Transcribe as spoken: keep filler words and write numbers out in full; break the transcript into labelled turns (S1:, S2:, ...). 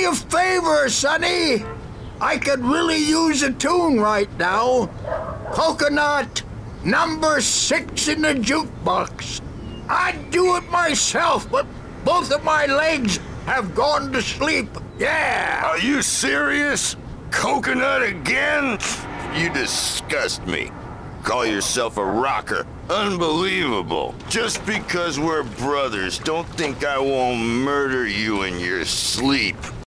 S1: a favor, Sonny. I could really use a tune right now. Coconut, number six in the jukebox. I'd do it myself, but both of my legs have gone to sleep. Yeah.
S2: Are you serious? Coconut again? You disgust me. Call yourself a rocker. Unbelievable. Just because we're brothers, don't think I won't murder you in your sleep.